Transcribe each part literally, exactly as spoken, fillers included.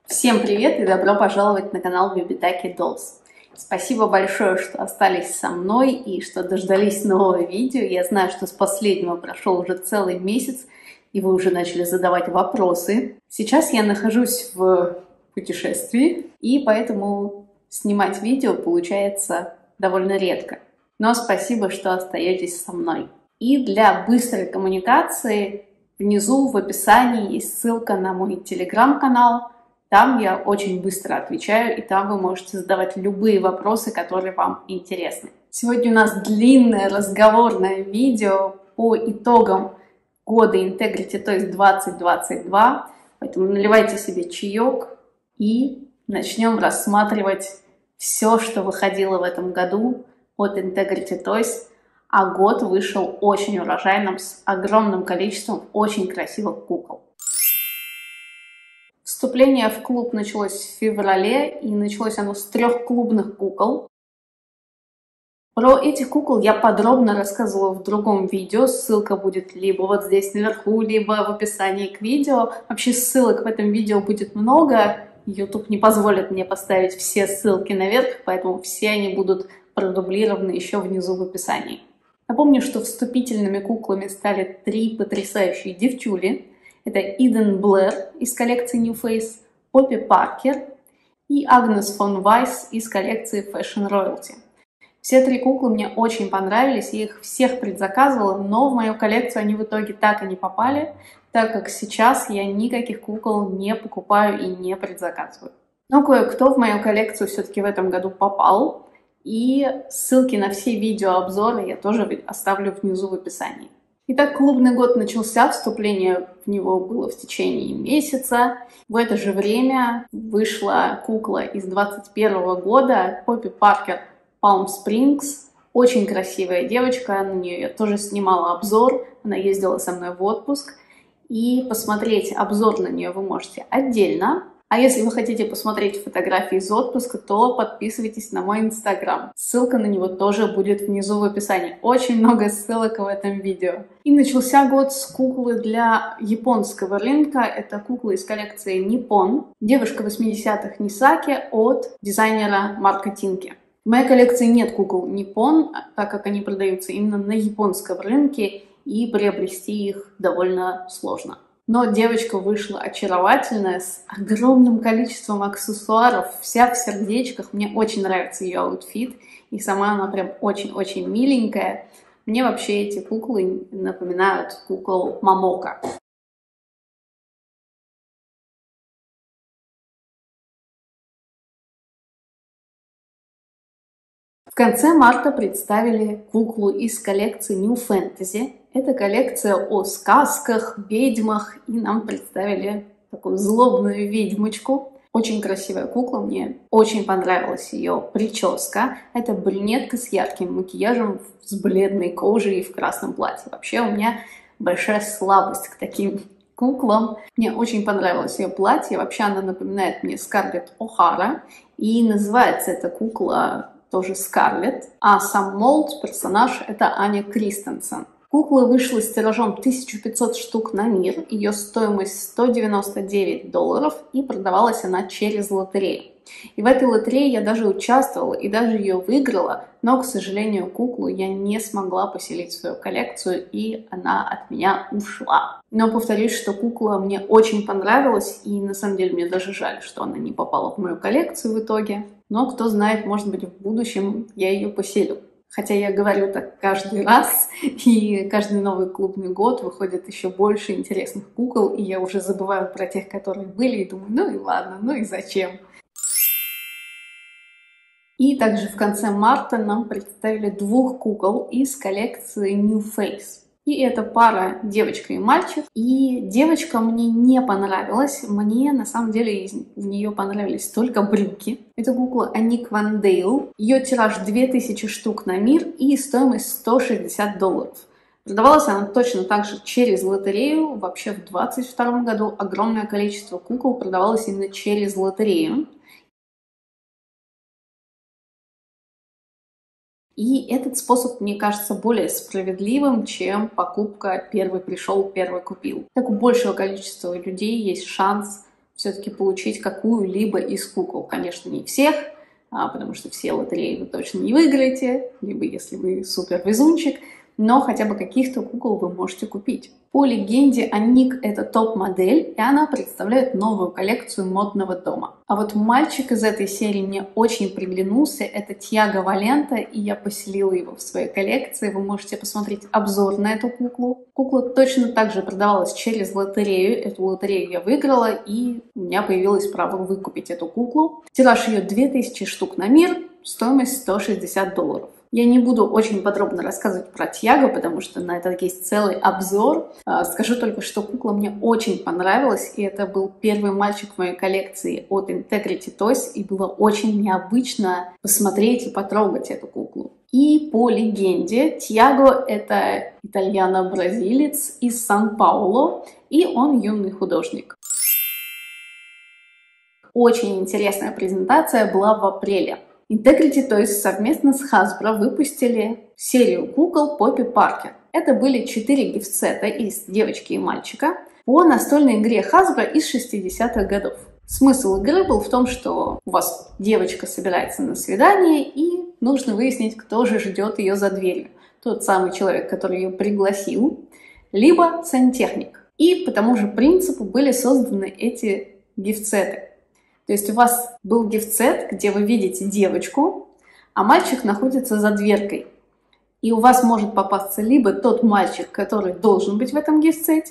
Всем привет и добро пожаловать на канал Bibitaki Dolls. Спасибо большое, что остались со мной и что дождались нового видео. Я знаю, что с последнего прошел уже целый месяц, и вы уже начали задавать вопросы. Сейчас я нахожусь в путешествии, и поэтому снимать видео получается довольно редко. Но спасибо, что остаетесь со мной. И для быстрой коммуникации внизу в описании есть ссылка на мой телеграм-канал. Там я очень быстро отвечаю, и там вы можете задавать любые вопросы, которые вам интересны. Сегодня у нас длинное разговорное видео по итогам года Integrity Toys двадцать двадцать два. Поэтому наливайте себе чаек и начнем рассматривать все, что выходило в этом году от Integrity Toys. А год вышел очень урожайным, с огромным количеством очень красивых кукол. Вступление в клуб началось в феврале, и началось оно с трех клубных кукол. Про этих кукол я подробно рассказывала в другом видео, ссылка будет либо вот здесь наверху, либо в описании к видео. Вообще ссылок в этом видео будет много, YouTube не позволит мне поставить все ссылки наверх, поэтому все они будут продублированы еще внизу в описании. Напомню, что вступительными куклами стали три потрясающие девчули. Это Иден Блэр из коллекции New Face, Поппи Паркер и Агнес фон Вайс из коллекции Fashion Royalty. Все три куклы мне очень понравились, я их всех предзаказывала, но в мою коллекцию они в итоге так и не попали, так как сейчас я никаких кукол не покупаю и не предзаказываю. Но кое-кто в мою коллекцию все-таки в этом году попал, и ссылки на все видеообзоры я тоже оставлю внизу в описании. Итак, клубный год начался, вступление в него было в течение месяца. В это же время вышла кукла из двадцать первого года, Поппи Паркер Palm Springs. Очень красивая девочка, на нее я тоже снимала обзор, она ездила со мной в отпуск. И посмотреть обзор на нее вы можете отдельно. А если вы хотите посмотреть фотографии из отпуска, то подписывайтесь на мой инстаграм. Ссылка на него тоже будет внизу в описании. Очень много ссылок в этом видео. И начался год с куклы для японского рынка. Это кукла из коллекции Nippon. Девушка восьмидесятых Нисаки от дизайнера Марко Тинки. В моей коллекции нет кукол Nippon, так как они продаются именно на японском рынке, и приобрести их довольно сложно. Но девочка вышла очаровательная, с огромным количеством аксессуаров, вся в сердечках. Мне очень нравится ее аутфит, и сама она прям очень-очень миленькая. Мне вообще эти куклы напоминают кукол Момоко. В конце марта представили куклу из коллекции New Fantasy. Это коллекция о сказках, ведьмах, и нам представили такую злобную ведьмочку. Очень красивая кукла, мне очень понравилась ее прическа. Это брюнетка с ярким макияжем, с бледной кожей и в красном платье. Вообще у меня большая слабость к таким куклам. Мне очень понравилось ее платье. Вообще она напоминает мне Скарлетт О'Хара. И называется эта кукла тоже Скарлетт. А сам молд, персонаж, это Аня Кристенсен. Кукла вышла с тиражом тысяча пятьсот штук на мир, ее стоимость сто девяносто девять долларов, и продавалась она через лотерею. И в этой лотерее я даже участвовала и даже ее выиграла, но, к сожалению, куклу я не смогла поселить в свою коллекцию, и она от меня ушла. Но повторюсь, что кукла мне очень понравилась, и на самом деле мне даже жаль, что она не попала в мою коллекцию в итоге. Но кто знает, может быть, в будущем я ее поселю. Хотя я говорю так каждый раз, и каждый новый клубный год выходит еще больше интересных кукол, и я уже забываю про тех, которые были, и думаю, ну и ладно, ну и зачем. И также в конце марта нам представили двух кукол из коллекции New Face. И это пара девочка и мальчик. И девочка мне не понравилась. Мне на самом деле из нее понравились только брюки. Это кукла Аник Ван Дейл. Ее тираж две тысячи штук на мир и стоимость сто шестьдесят долларов. Продавалась она точно так же через лотерею. Вообще в двадцать втором году огромное количество кукол продавалось именно через лотерею. И этот способ, мне кажется, более справедливым, чем покупка «первый пришел, первый купил». Так у большего количества людей есть шанс все-таки получить какую-либо из кукол. Конечно, не всех, а, потому что все лотереи вы точно не выиграете, либо если вы супер везунчик, но хотя бы каких-то кукол вы можете купить. По легенде, Аник — это топ-модель, и она представляет новую коллекцию модного дома. А вот мальчик из этой серии мне очень приглянулся, это Тьяго Валента, и я поселила его в своей коллекции. Вы можете посмотреть обзор на эту куклу. Кукла точно так же продавалась через лотерею, эту лотерею я выиграла, и у меня появилось право выкупить эту куклу. Тираж ее две тысячи штук на мир, стоимость сто шестьдесят долларов. Я не буду очень подробно рассказывать про Тьяго, потому что на это есть целый обзор. Скажу только, что кукла мне очень понравилась, и это был первый мальчик в моей коллекции от Integrity Toys, и было очень необычно посмотреть и потрогать эту куклу. И по легенде, Тьяго — это итальяно-бразилец из Сан-Пауло, и он юный художник. Очень интересная презентация была в апреле. Integrity Toys совместно с Hasbro выпустили серию кукол Поппи Паркер. Это были четыре гифт-сета из девочки и мальчика по настольной игре Hasbro из шестидесятых годов. Смысл игры был в том, что у вас девочка собирается на свидание, и нужно выяснить, кто же ждет ее за дверью. Тот самый человек, который ее пригласил, либо сантехник. И по тому же принципу были созданы эти гифт-сеты. То есть у вас был гифт-сет, где вы видите девочку, а мальчик находится за дверкой. И у вас может попасться либо тот мальчик, который должен быть в этом гифт-сете,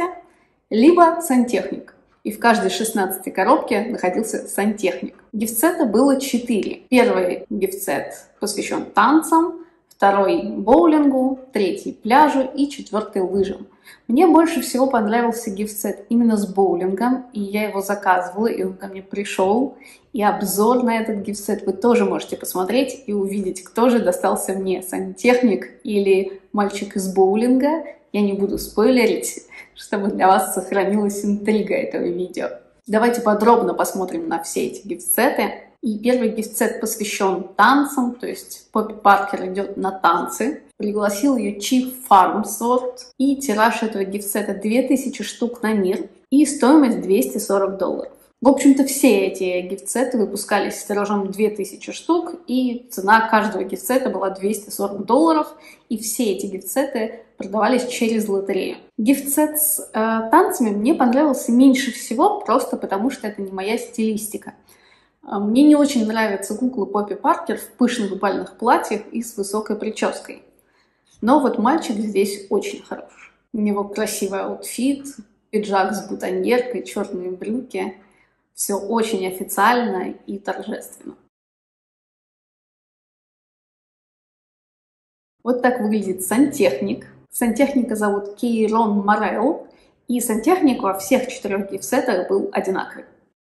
либо сантехник. И в каждой шестнадцатой коробке находился сантехник. Гифт-сета было четыре. Первый гифт-сет посвящен танцам, второй — боулингу, третий — пляжу и четвертый — лыжам. Мне больше всего понравился гифт-сет именно с боулингом, и я его заказывала, и он ко мне пришел. И обзор на этот гифт-сет вы тоже можете посмотреть и увидеть, кто же достался мне, сантехник или мальчик из боулинга. Я не буду спойлерить, чтобы для вас сохранилась интрига этого видео. Давайте подробно посмотрим на все эти гифт-сеты. И первый гифт-сет посвящен танцам, то есть Поппи Паркер идет на танцы. Пригласил ее Чиф Фармсворт, и тираж этого гифт-сета две тысячи штук на мир, и стоимость двести сорок долларов. В общем-то, все эти гифт-сеты выпускались с тиражом две тысячи штук, и цена каждого гифт-сета была двести сорок долларов, и все эти гифт-сеты продавались через лотерею. Гифт-сет с э, танцами мне понравился меньше всего, просто потому что это не моя стилистика. Мне не очень нравятся куклы Поппи Паркер в пышных бальных платьях и с высокой прической. Но вот мальчик здесь очень хорош. У него красивый аутфит, пиджак с бутоньеркой, черные брюки. Все очень официально и торжественно. Вот так выглядит сантехник. Сантехника зовут Кейрон Морел, и сантехник во всех четырех гифт-сетах был одинаковый.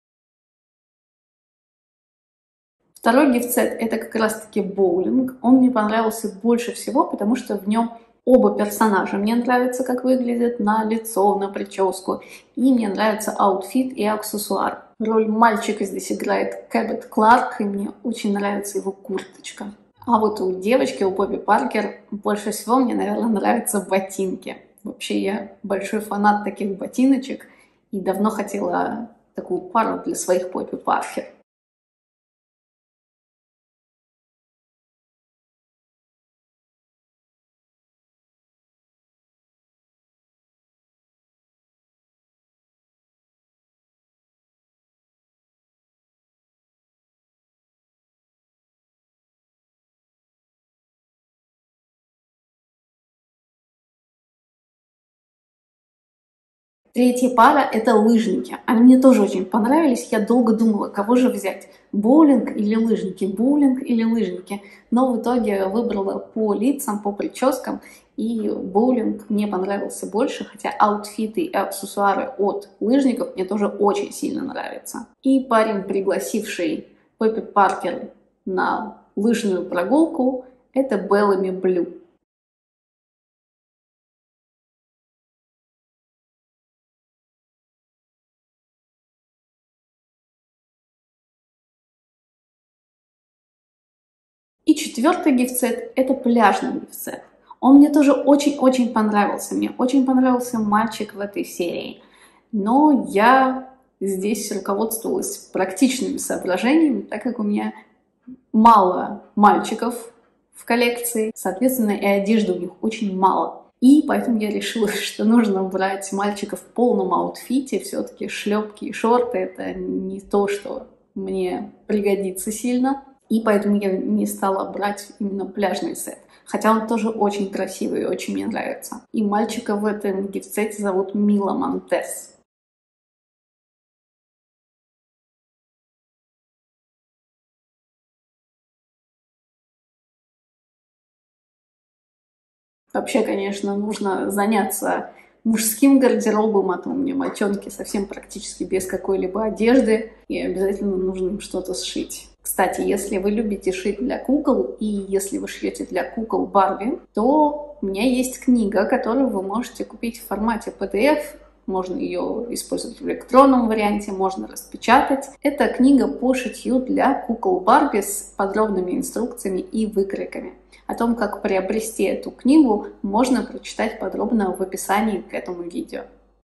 Второй гифт-сет — это как раз-таки боулинг. Он мне понравился больше всего, потому что в нем оба персонажа мне нравятся, как выглядят на лицо, на прическу. И мне нравится аутфит и аксессуар. Роль мальчика здесь играет Кэббет Кларк, и мне очень нравится его курточка. А вот у девочки, у Поппи Паркер, больше всего мне, наверное, нравятся ботинки. Вообще я большой фанат таких ботиночек и давно хотела такую пару для своих Поппи Паркер. Третья пара — это лыжники. Они мне тоже очень понравились. Я долго думала, кого же взять. Боулинг или лыжники? Боулинг или лыжники? Но в итоге я выбрала по лицам, по прическам. И боулинг мне понравился больше, хотя аутфиты и аксессуары от лыжников мне тоже очень сильно нравятся. И парень, пригласивший Поппи Паркер на лыжную прогулку, это Беллами Блю. И четвертый гифт-сет — это пляжный гифт-сет. Он мне тоже очень-очень понравился. Мне очень понравился мальчик в этой серии. Но я здесь руководствовалась практичными соображениями, так как у меня мало мальчиков в коллекции, соответственно, и одежды у них очень мало. И поэтому я решила, что нужно брать мальчиков в полном аутфите. Все-таки шлепки и шорты — это не то, что мне пригодится сильно. И поэтому я не стала брать именно пляжный сет. Хотя он тоже очень красивый и очень мне нравится. И мальчика в этом гифт-сете зовут Мила Монтес. Вообще, конечно, нужно заняться мужским гардеробом, а то у меня мальчонки совсем практически без какой-либо одежды, и обязательно нужно им что-то сшить. Кстати, если вы любите шить для кукол, и если вы шьете для кукол Барби, то у меня есть книга, которую вы можете купить в формате пи ди эф. Можно ее использовать в электронном варианте, можно распечатать. Это книга по шитью для кукол Барби с подробными инструкциями и выкройками. О том, как приобрести эту книгу, можно прочитать подробно в описании к этому видео.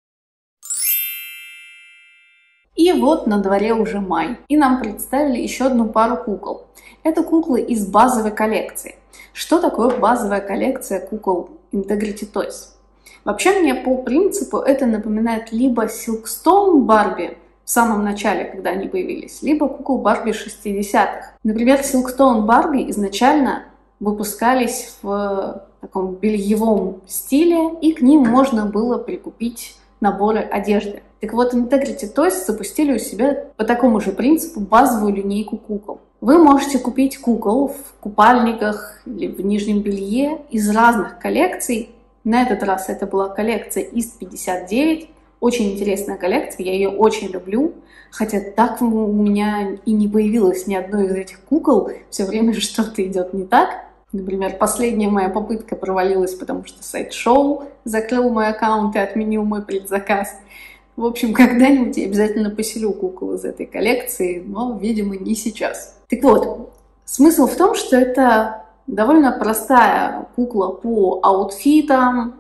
И вот на дворе уже май, и нам представили еще одну пару кукол. Это куклы из базовой коллекции. Что такое базовая коллекция кукол Integrity Toys? Вообще мне по принципу это напоминает либо Silkstone Барби в самом начале, когда они появились, либо кукол Барби шестидесятых. Например, Silkstone Барби изначально выпускались в таком бельевом стиле, и к ним можно было прикупить наборы одежды. Так вот, Integrity Toys запустили у себя по такому же принципу базовую линейку кукол. Вы можете купить кукол в купальниках или в нижнем белье из разных коллекций. На этот раз это была коллекция из пятьдесят девять. Очень интересная коллекция, я ее очень люблю. Хотя так у меня и не появилось ни одной из этих кукол. Все время что-то идет не так. Например, последняя моя попытка провалилась, потому что сайт Шоу закрыл мой аккаунт и отменил мой предзаказ. В общем, когда-нибудь я обязательно поселю кукол из этой коллекции, но, видимо, не сейчас. Так вот, смысл в том, что это довольно простая кукла по аутфитам,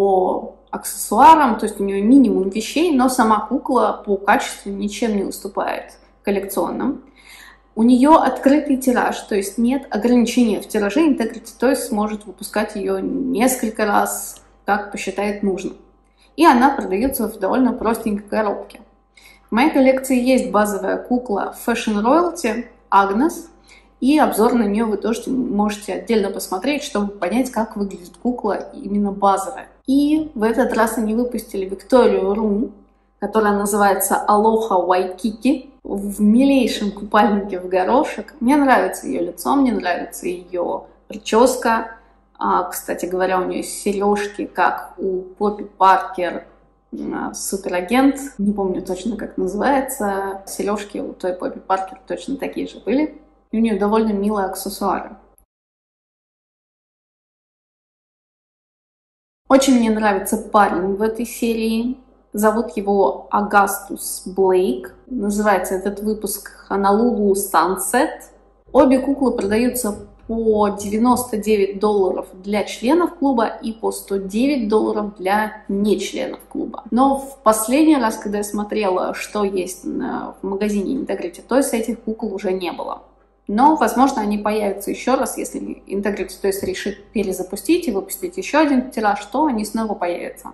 по аксессуарам, то есть у нее минимум вещей, но сама кукла по качеству ничем не уступает коллекционным. У нее открытый тираж, то есть нет ограничения в тираже, Integrity Toys сможет выпускать ее несколько раз, как посчитает нужным. И она продается в довольно простенькой коробке. В моей коллекции есть базовая кукла Fashion Royalty Agnes, и обзор на нее вы тоже можете отдельно посмотреть, чтобы понять, как выглядит кукла именно базовая. И в этот раз они выпустили Victoria Room, которая называется Aloha Waikiki, в милейшем купальнике в горошек. Мне нравится ее лицо, мне нравится ее прическа. А, кстати говоря, у нее есть сережки, как у Поппи Паркер, суперагент. Не помню точно, как называется. Сережки у той Поппи Паркер точно такие же были. И у нее довольно милые аксессуары. Очень мне нравится парень в этой серии. Зовут его Агастус Блейк. Называется этот выпуск Honolulu Sunset. Обе куклы продаются по девяносто девять долларов для членов клуба и по сто девять долларов для нечленов клуба. Но в последний раз, когда я смотрела, что есть в магазине Integrity Toys, этих кукол уже не было. Но, возможно, они появятся еще раз, если Integrity Toys решит перезапустить и выпустить еще один тираж, то они снова появятся.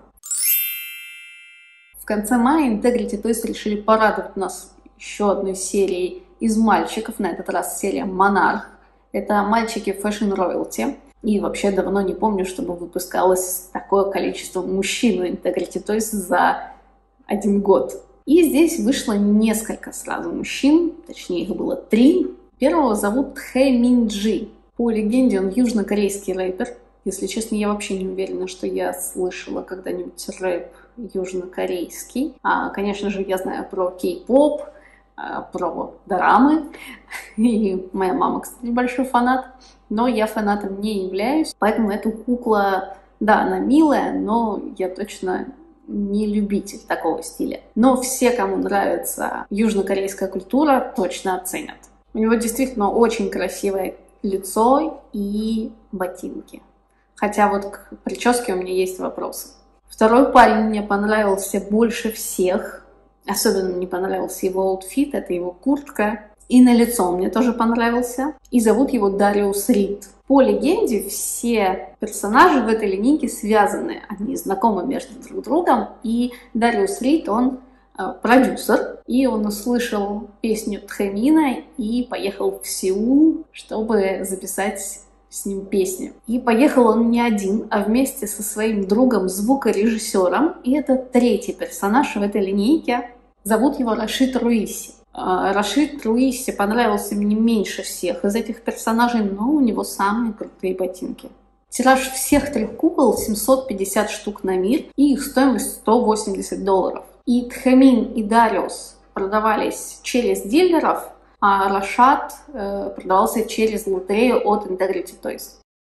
В конце мая Integrity Toys решили порадовать нас еще одной серией из мальчиков, на этот раз серия Monarch. Это мальчики Fashion Royalty. И вообще давно не помню, чтобы выпускалось такое количество мужчин в Integrity Toys за один год. И здесь вышло несколько сразу мужчин, точнее их было три. Первого зовут Хэ Мин Джи. По легенде он южнокорейский рэпер. Если честно, я вообще не уверена, что я слышала когда-нибудь рэп южнокорейский. А, конечно же, я знаю про кей-поп, про дорамы. И моя мама, кстати, большой фанат. Но я фанатом не являюсь. Поэтому эта кукла, да, она милая, но я точно не любитель такого стиля. Но все, кому нравится южнокорейская культура, точно оценят. У него действительно очень красивое лицо и ботинки. Хотя вот к прическе у меня есть вопросы. Второй парень мне понравился больше всех. Особенно мне понравился его аутфит, это его куртка. И на лицо он мне тоже понравился. И зовут его Дариус Рид. По легенде, все персонажи в этой линейке связаны. Они знакомы между друг другом. И Дариус Рид, он э, продюсер. И он услышал песню Тхэмина и поехал в Сеул, чтобы записать с ним песню. И поехал он не один, а вместе со своим другом-звукорежиссером. И это третий персонаж в этой линейке. Зовут его Рашид Руиси. Рашид Руиси понравился мне меньше всех из этих персонажей, но у него самые крутые ботинки. Тираж всех трех кукол семьсот пятьдесят штук на мир, и их стоимость сто восемьдесят долларов. И Тхэмин, и Дариус продавались через дилеров, а Рашад э, продавался через лотерею от Integrity Toys.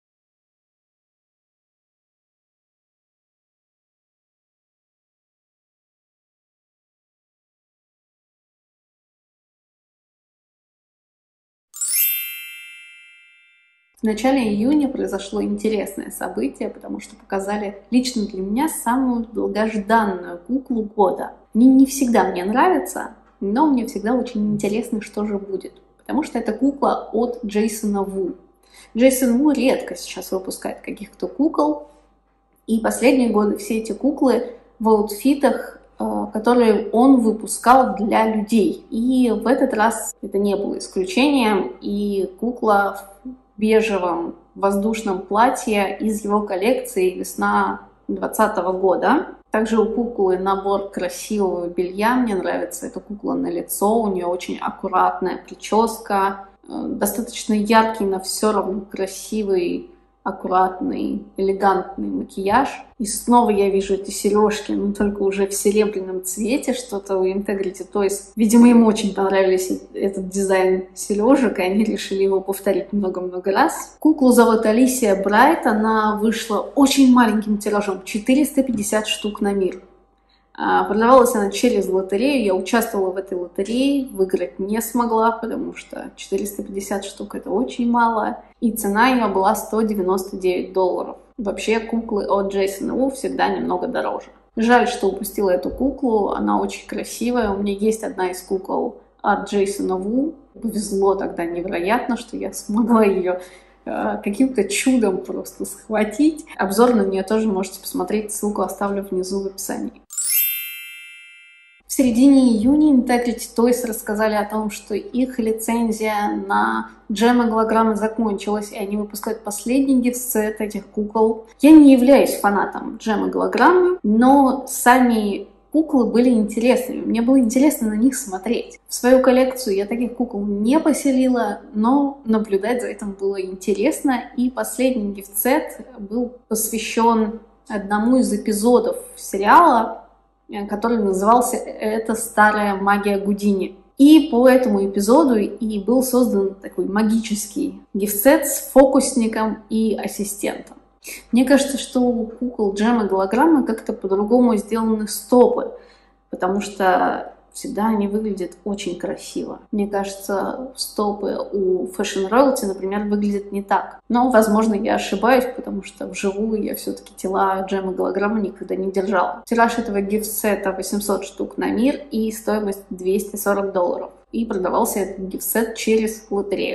В начале июня произошло интересное событие, потому что показали лично для меня самую долгожданную куклу года. Они не всегда мне нравятся, но мне всегда очень интересно, что же будет. Потому что это кукла от Джейсона Ву. Джейсон Ву редко сейчас выпускает каких-то кукол. И последние годы все эти куклы в аутфитах, которые он выпускал для людей. И в этот раз это не было исключением. И кукла в бежевом воздушном платье из его коллекции весна двадцатого года. Также у куклы набор красивого белья. Мне нравится эта кукла на лицо. У нее очень аккуратная прическа. Достаточно яркий, но все равно красивый, аккуратный, элегантный макияж. И снова я вижу эти сережки, но только уже в серебряном цвете, что-то у Integrity Toys. Видимо, им очень понравился этот дизайн сережек, и они решили его повторить много-много раз. Куклу зовут Алисия Брайт, она вышла очень маленьким тиражом, четыреста пятьдесят штук на мир. Продавалась она через лотерею, я участвовала в этой лотерее, выиграть не смогла, потому что четыреста пятьдесят штук это очень мало, и цена ее была сто девяносто девять долларов. Вообще куклы от Джейсона Ву всегда немного дороже. Жаль, что упустила эту куклу, она очень красивая, у меня есть одна из кукол от Джейсона Ву, повезло тогда невероятно, что я смогла ее каким-то чудом просто схватить. Обзор на нее тоже можете посмотреть, ссылку оставлю внизу в описании. В середине июня Integrity Toys рассказали о том, что их лицензия на джем-голограммы закончилась, и они выпускают последний гифт-сет этих кукол. Я не являюсь фанатом джем-голограммы, но сами куклы были интересными. Мне было интересно на них смотреть. В свою коллекцию я таких кукол не поселила, но наблюдать за этим было интересно. И последний гифт-сет был посвящен одному из эпизодов сериала, который назывался «Это старая магия Гудини». И по этому эпизоду и был создан такой магический гифт-сет с фокусником и ассистентом. Мне кажется, что у кукол джем и голограммы как-то по-другому сделаны стопы, потому что всегда они выглядят очень красиво. Мне кажется, стопы у Fashion Royalty, например, выглядят не так. Но, возможно, я ошибаюсь, потому что вживую я все-таки тела джем и голограммы никогда не держала. Тираж этого гифт-сета восемьсот штук на мир и стоимость двести сорок долларов. И продавался этот гифт-сет через лотерею.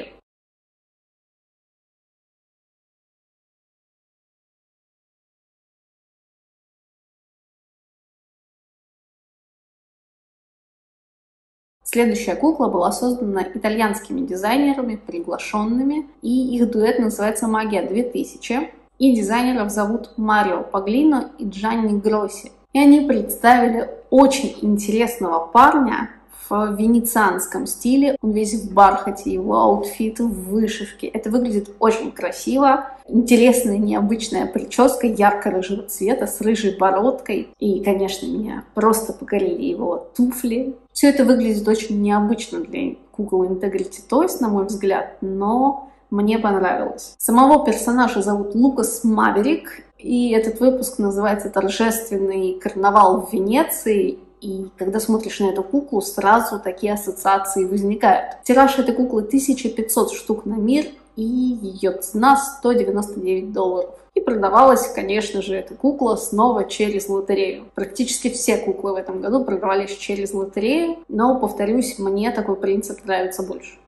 Следующая кукла была создана итальянскими дизайнерами, приглашенными, и их дуэт называется «Магия две тысячи». И дизайнеров зовут Марио Паглино и Джанни Гросси. И они представили очень интересного парня в венецианском стиле. Он весь в бархате, его аутфит в вышивке. Это выглядит очень красиво. Интересная, необычная прическа ярко-рыжего цвета с рыжей бородкой. И, конечно, меня просто покорили его туфли. Все это выглядит очень необычно для кукол Integrity Toys, на мой взгляд, но мне понравилось. Самого персонажа зовут Лукас Маверик, и этот выпуск называется «Торжественный карнавал в Венеции». И когда смотришь на эту куклу, сразу такие ассоциации возникают. Тираж этой куклы тысяча пятьсот штук на мир, и ее цена сто девяносто девять долларов. И продавалась, конечно же, эта кукла снова через лотерею. Практически все куклы в этом году продавались через лотерею, но, повторюсь, мне такой принцип нравится больше.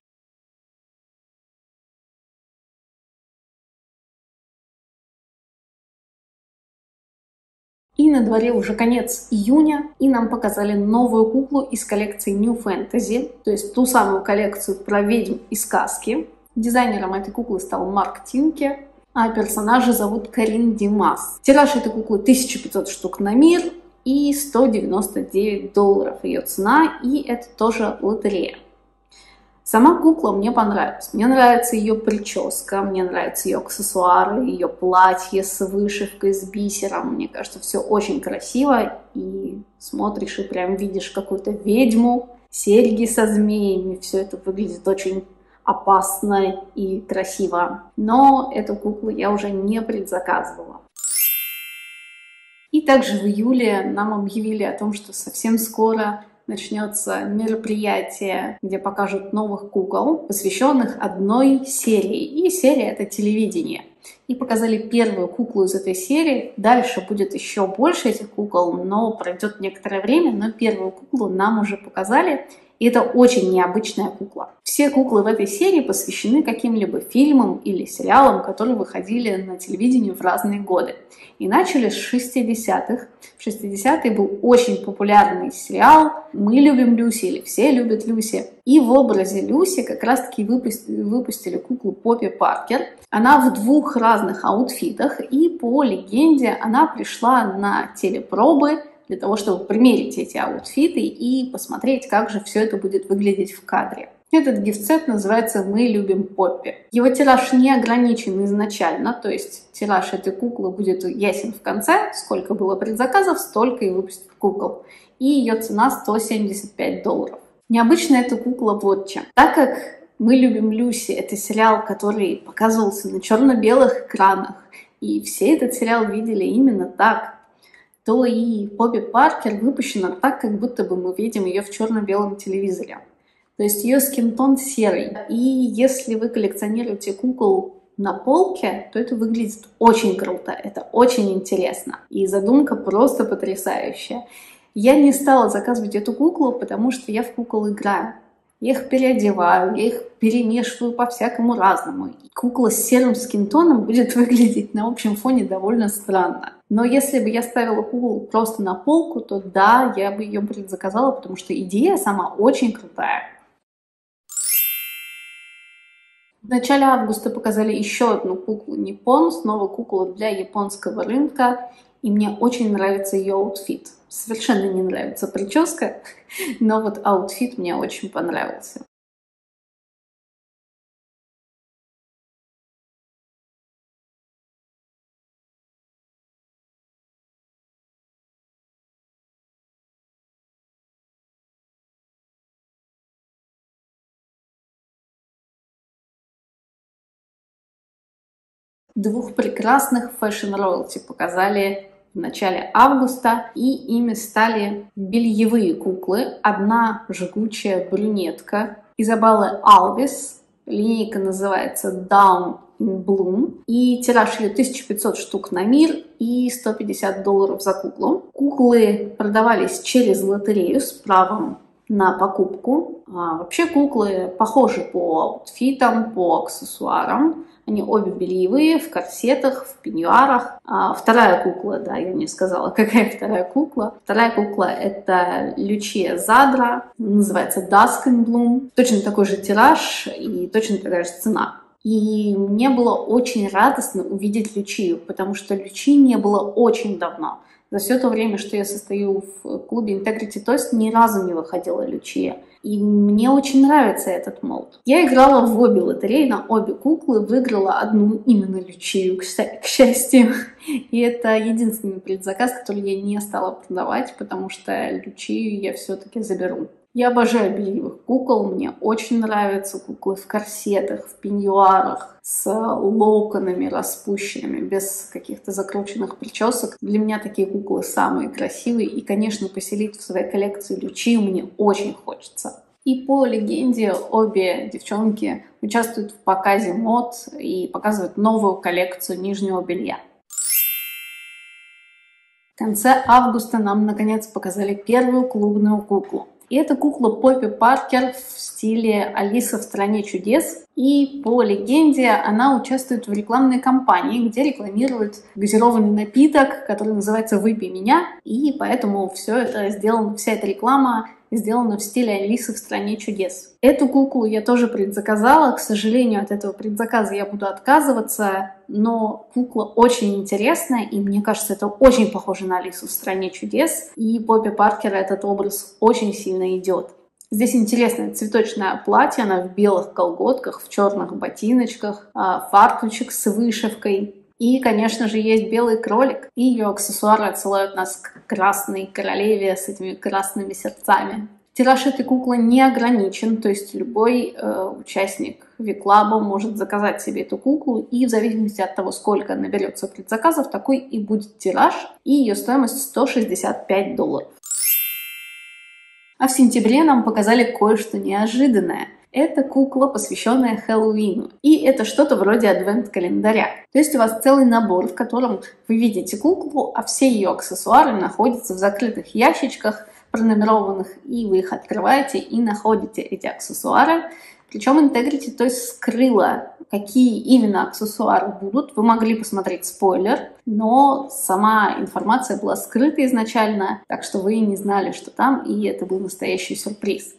И на дворе уже конец июня, и нам показали новую куклу из коллекции New Fantasy, то есть ту самую коллекцию про ведьм и сказки. Дизайнером этой куклы стал Марк Тинке, а персонажа зовут Карин Димас. Тираж этой куклы тысяча пятьсот штук на мир и сто девяносто девять долларов ее цена, и это тоже лотерея. Сама кукла мне понравилась. Мне нравится ее прическа, мне нравятся ее аксессуары, ее платье с вышивкой, с бисером. Мне кажется, все очень красиво. И смотришь и прям видишь какую-то ведьму, серьги со змеями. Все это выглядит очень опасно и красиво. Но эту куклу я уже не предзаказывала. И также в июле нам объявили о том, что совсем скоро начнется мероприятие, где покажут новых кукол, посвященных одной серии. И серия — это телевидение. И показали первую куклу из этой серии. Дальше будет еще больше этих кукол, но пройдет некоторое время. Но первую куклу нам уже показали. И это очень необычная кукла. Все куклы в этой серии посвящены каким-либо фильмам или сериалам, которые выходили на телевидении в разные годы. И начали с шестидесятых. В шестидесятые был очень популярный сериал «Мы любим Люси» или «Все любят Люси». И в образе Люси как раз-таки выпустили, выпустили куклу Поппи Паркер. Она в двух разных аутфитах, и по легенде она пришла на телепробы для того, чтобы примерить эти аутфиты и посмотреть, как же все это будет выглядеть в кадре. Этот гифт-сет называется «Мы любим Поппи». Его тираж не ограничен изначально, то есть тираж этой куклы будет ясен в конце. Сколько было предзаказов, столько и выпустят кукол. И ее цена сто семьдесят пять долларов. Необычно эта кукла вот чем. Так как «Мы любим Люси» — это сериал, который показывался на черно-белых экранах, и все этот сериал видели именно так, то и Поппи Паркер выпущена так, как будто бы мы видим ее в черно-белом телевизоре. То есть ее скин-тон серый. И если вы коллекционируете кукол на полке, то это выглядит очень круто, это очень интересно. И задумка просто потрясающая. Я не стала заказывать эту куклу, потому что я в кукол играю. Я их переодеваю, я их перемешиваю по-всякому разному. И кукла с серым скинтоном будет выглядеть на общем фоне довольно странно. Но если бы я ставила куклу просто на полку, то да, я бы ее предзаказала, потому что идея сама очень крутая. В начале августа показали еще одну куклу Nippon, снова кукла для японского рынка, и мне очень нравится ее аутфит. Совершенно не нравится прическа, но вот аутфит мне очень понравился. Двух прекрасных фэшн-роялти показали в начале августа, и ими стали бельевые куклы. Одна жгучая брюнетка Изабеллы Алвис, линейка называется Down in Bloom, и тираж ее тысяча пятьсот штук на мир и сто пятьдесят долларов за куклу. Куклы продавались через лотерею с правом на покупку. А вообще куклы похожи по аутфитам, по аксессуарам. Они обе бельевые, в корсетах, в пеньюарах. А вторая кукла, да, я не сказала, какая вторая кукла. Вторая кукла — это Лючия Задра, называется Dusk in Bloom. Точно такой же тираж и точно такая же цена. И мне было очень радостно увидеть Лючию, потому что Лючии не было очень давно. За все то время, что я состою в клубе Integrity Toys, ни разу не выходила Лючия. И мне очень нравится этот молд. Я играла в обе лотереи, на обе куклы, выиграла одну именно Лючию, к счастью. И это единственный предзаказ, который я не стала продавать, потому что Лючию я все-таки заберу. Я обожаю бельевых кукол, мне очень нравятся куклы в корсетах, в пеньюарах, с локонами распущенными, без каких-то закрученных причесок. Для меня такие куклы самые красивые, и, конечно, поселить в своей коллекции Лючию мне очень хочется. И по легенде обе девчонки участвуют в показе мод и показывают новую коллекцию нижнего белья. В конце августа нам наконец показали первую клубную куклу. И это кукла Поппи Паркер в стиле Алиса в стране чудес. И по легенде она участвует в рекламной кампании, где рекламирует газированный напиток, который называется «Выпей меня». И поэтому все это сделано, вся эта реклама сделана в стиле Алисы в стране чудес. Эту куклу я тоже предзаказала. К сожалению, от этого предзаказа я буду отказываться. Но кукла очень интересная, и мне кажется, это очень похоже на Алису в стране чудес. И Поппи Паркер этот образ очень сильно идет. Здесь интересное цветочное платье, она в белых колготках, в черных ботиночках, фартучек с вышивкой. И, конечно же, есть белый кролик, и ее аксессуары отсылают нас к красной королеве с этими красными сердцами. Тираж этой куклы не ограничен, то есть любой э, участник Ви-клаба может заказать себе эту куклу, и в зависимости от того, сколько наберется предзаказов, такой и будет тираж, и ее стоимость сто шестьдесят пять долларов. А в сентябре нам показали кое-что неожиданное. Это кукла, посвященная Хэллоуину. И это что-то вроде адвент-календаря. То есть у вас целый набор, в котором вы видите куклу, а все ее аксессуары находятся в закрытых ящичках, пронумерованных, и вы их открываете и находите эти аксессуары. Причем Integrity, то есть, скрыла, какие именно аксессуары будут. Вы могли посмотреть спойлер, но сама информация была скрыта изначально, так что вы не знали, что там, и это был настоящий сюрприз.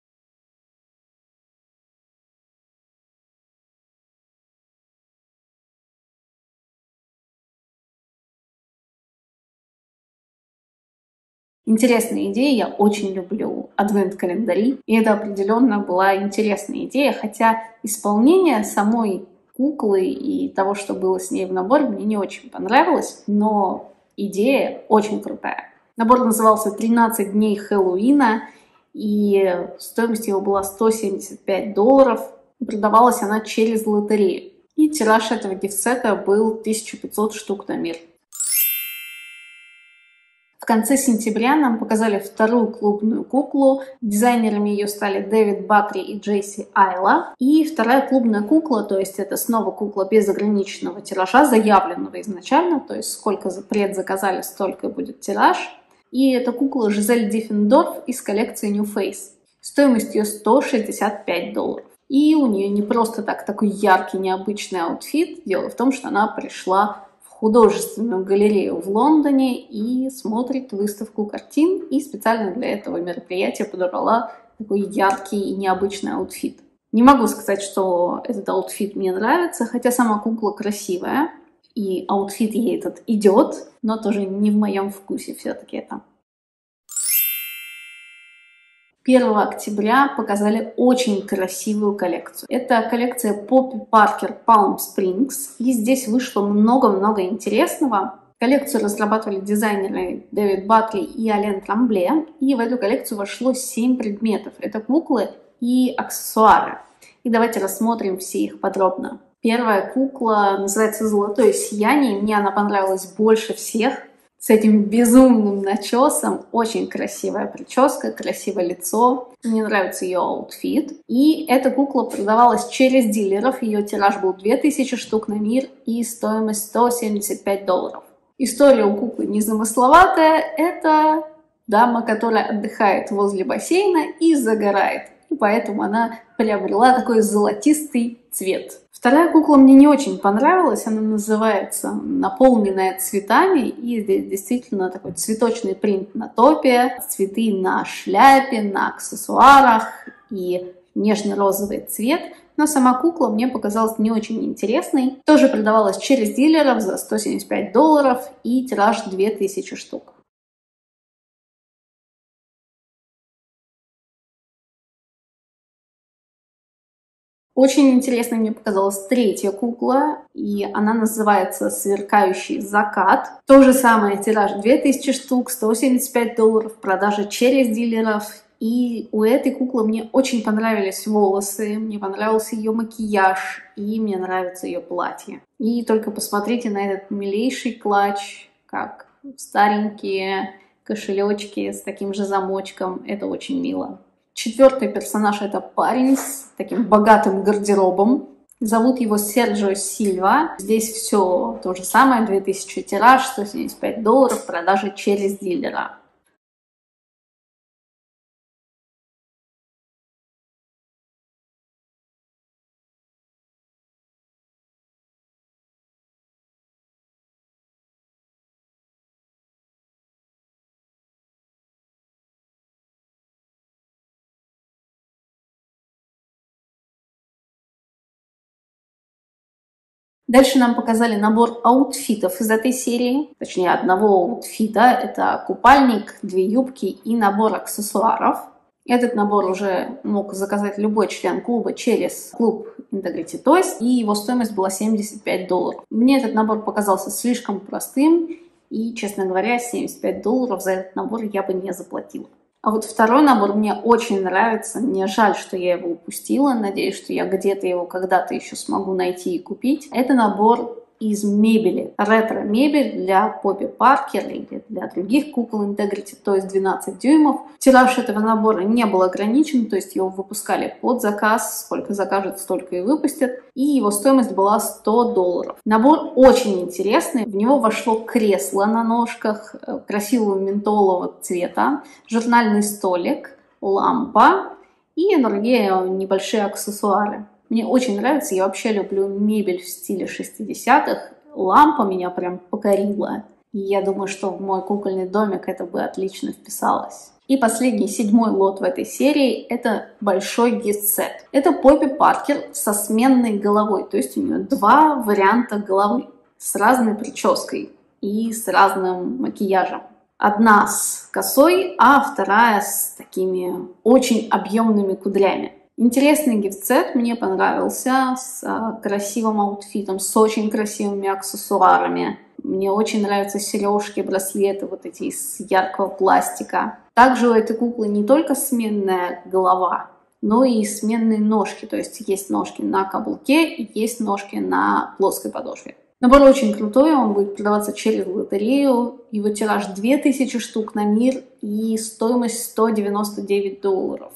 Интересная идея, я очень люблю адвент-календари, и это определенно была интересная идея, хотя исполнение самой куклы и того, что было с ней в наборе, мне не очень понравилось, но идея очень крутая. Набор назывался «тринадцать дней Хэллоуина», и стоимость его была сто семьдесят пять долларов, и продавалась она через лотерею. И тираж этого гифт-сета был тысяча пятьсот штук на мир. В конце сентября нам показали вторую клубную куклу. Дизайнерами ее стали Дэвид Батри и Джейси Айла. И вторая клубная кукла, то есть это снова кукла без ограниченного тиража, заявленного изначально, то есть сколько предзаказали, столько будет тираж. И это кукла Жизель Диффендорф из коллекции New Face. Стоимость ее сто шестьдесят пять долларов. И у нее не просто так такой яркий, необычный аутфит. Дело в том, что она пришла художественную галерею в Лондоне и смотрит выставку картин, и специально для этого мероприятия подобрала такой яркий и необычный аутфит. Не могу сказать, что этот аутфит мне нравится, хотя сама кукла красивая, и аутфит ей этот идет, но тоже не в моем вкусе все-таки это. первого октября показали очень красивую коллекцию. Это коллекция Поппи Паркер Palm Springs. И здесь вышло много-много интересного. Коллекцию разрабатывали дизайнеры Дэвид Батли и Ален Трамбле. И в эту коллекцию вошло семь предметов. Это куклы и аксессуары. И давайте рассмотрим все их подробно. Первая кукла называется «Золотое сияние». Мне она понравилась больше всех. С этим безумным начесом, очень красивая прическа, красивое лицо. Мне нравится ее аутфит. И эта кукла продавалась через дилеров. Ее тираж был две тысячи штук на мир и стоимость сто семьдесят пять долларов. История у куклы незамысловатая. Это дама, которая отдыхает возле бассейна и загорает. И поэтому она приобрела такой золотистый цвет. Вторая кукла мне не очень понравилась, она называется «Наполненная цветами», и здесь действительно такой цветочный принт на топе, цветы на шляпе, на аксессуарах и нежно-розовый цвет, но сама кукла мне показалась не очень интересной. Тоже продавалась через дилеров за сто семьдесят пять долларов и тираж две тысячи штук. Очень интересной мне показалась третья кукла, и она называется «Сверкающий закат». То же самое, тираж две тысячи штук, сто семьдесят пять долларов, продажа через дилеров. И у этой куклы мне очень понравились волосы, мне понравился ее макияж, и мне нравится ее платье. И только посмотрите на этот милейший клатч, как старенькие кошелечки с таким же замочком. Это очень мило. Четвертый персонаж — это парень с таким богатым гардеробом. Зовут его Серджио Сильва. Здесь все то же самое, две тысячи тираж, сто семьдесят пять долларов, продажи через дилера. Дальше нам показали набор аутфитов из этой серии, точнее одного аутфита. Это купальник, две юбки и набор аксессуаров. Этот набор уже мог заказать любой член клуба через клуб Integrity Toys, и его стоимость была семьдесят пять долларов. Мне этот набор показался слишком простым, и, честно говоря, семьдесят пять долларов за этот набор я бы не заплатила. А вот второй набор мне очень нравится. Мне жаль, что я его упустила. Надеюсь, что я где-то его когда-то еще смогу найти и купить. Это набор из мебели. Ретро-мебель для Поппи Паркер или для других кукол Integrity, то есть двенадцать дюймов. Тираж этого набора не был ограничен, то есть его выпускали под заказ. Сколько закажут, столько и выпустят. И его стоимость была сто долларов. Набор очень интересный. В него вошло кресло на ножках красивого ментолового цвета, журнальный столик, лампа и другие небольшие аксессуары. Мне очень нравится, я вообще люблю мебель в стиле шестидесятых. Лампа меня прям покорила. И я думаю, что в мой кукольный домик это бы отлично вписалось. И последний, седьмой лот в этой серии – это большой гифт-сет. Это Поппи Паркер со сменной головой, то есть у нее два варианта головы с разной прической и с разным макияжем. Одна с косой, а вторая с такими очень объемными кудрями. Интересный гифт-сет, мне понравился, с а, красивым аутфитом, с очень красивыми аксессуарами. Мне очень нравятся сережки, браслеты вот эти из яркого пластика. Также у этой куклы не только сменная голова, но и сменные ножки. То есть есть ножки на каблуке и есть ножки на плоской подошве. Набор очень крутой, он будет продаваться через лотерею. Его тираж две тысячи штук на мир и стоимость сто девяносто девять долларов.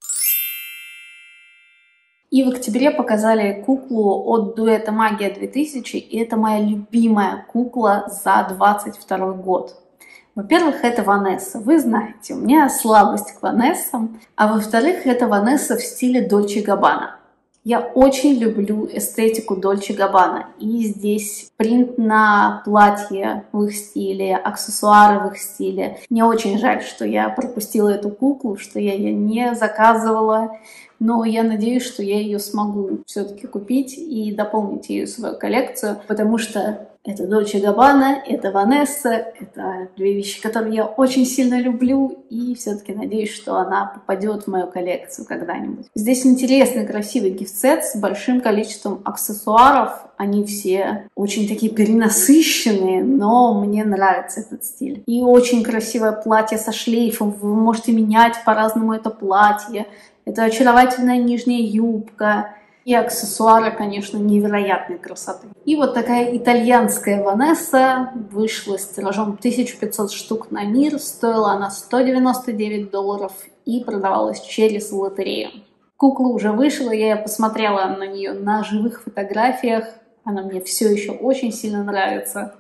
И в октябре показали куклу от дуэта Магия две тысячи, и это моя любимая кукла за двадцать второй год. Во-первых, это Ванесса. Вы знаете, у меня слабость к Ванессам. А во-вторых, это Ванесса в стиле Дольче Габбана. Я очень люблю эстетику Дольче Габбана. И здесь принт на платье в их стиле, аксессуары в их стиле. Мне очень жаль, что я пропустила эту куклу, что я ее не заказывала. Но я надеюсь, что я ее смогу все-таки купить и дополнить ее в свою коллекцию, потому что это Дольче Габбана, это Ванесса, это две вещи, которые я очень сильно люблю, и все-таки надеюсь, что она попадет в мою коллекцию когда-нибудь. Здесь интересный, красивый гифт-сет с большим количеством аксессуаров. Они все очень такие перенасыщенные, но мне нравится этот стиль. И очень красивое платье со шлейфом. Вы можете менять по-разному это платье. Это очаровательная нижняя юбка. И аксессуары, конечно, невероятной красоты. И вот такая итальянская Ванесса вышла с тиражом тысяча пятьсот штук на мир. Стоила она сто девяносто девять долларов и продавалась через лотерею. Кукла уже вышла, я посмотрела на нее на живых фотографиях. Она мне все еще очень сильно нравится.